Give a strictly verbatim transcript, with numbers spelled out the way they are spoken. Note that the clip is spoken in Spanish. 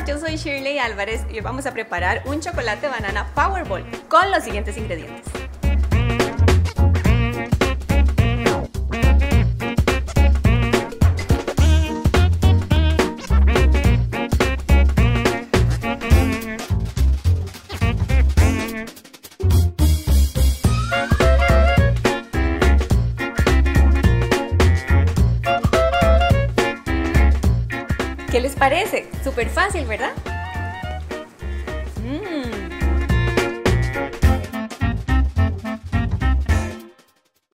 yo soy Shirley Álvarez y hoy vamos a preparar un chocolate banana Powerball con los siguientes ingredientes. ¿Qué les parece? Súper fácil, ¿verdad?